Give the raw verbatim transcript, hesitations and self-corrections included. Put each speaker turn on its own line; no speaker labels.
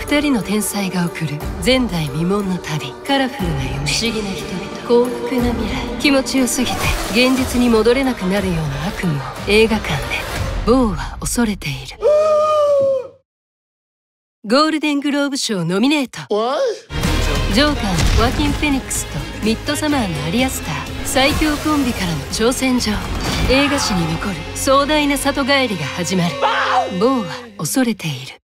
二人の天才が送る前代未聞の旅。カラフルな夢、不思議な人々、幸福な未来。気持ちよすぎて現実に戻れなくなるような悪夢を映画館で。ボーは恐れている。ゴールデングローブ賞ノミネート。ジョーカーのワーキン・フェニックスとミッドサマーのアリアスター、最強コンビからの挑戦状。映画史に残る壮大な里帰りが始まる。ボーは恐れている。